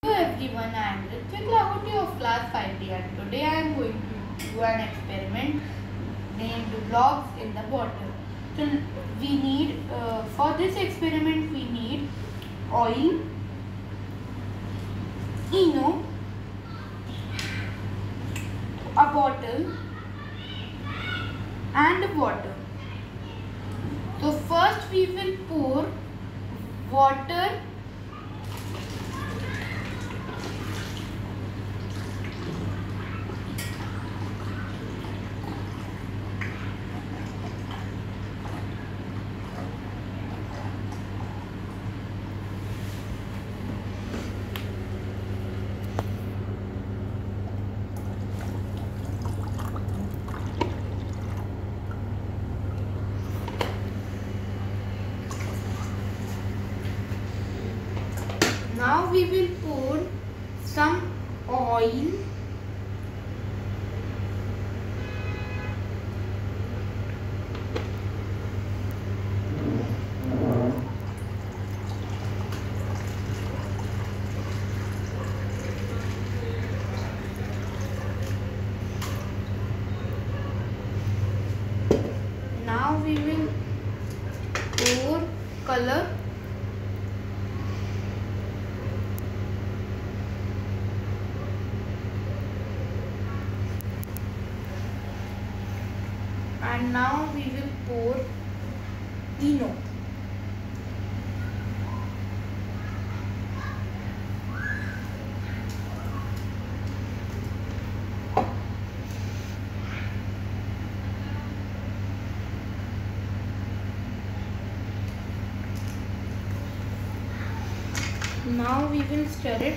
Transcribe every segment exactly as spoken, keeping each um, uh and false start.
Hello everyone, I am Ritvik Lahoti of class five D and today I am going to do an experiment named blobs in the bottle. So we need, uh, for this experiment we need oil, Eno, a bottle and water. So first we will pour water Now we will pour some oil Now we will pour color. And now we will pour Eno. Now we will stir it.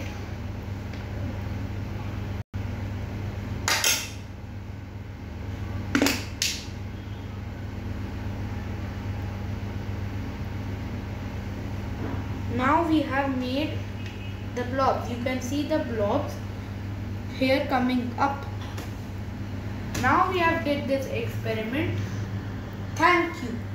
Now we have made the blobs. You can see the blobs here coming up. Now we have did this experiment. Thank you.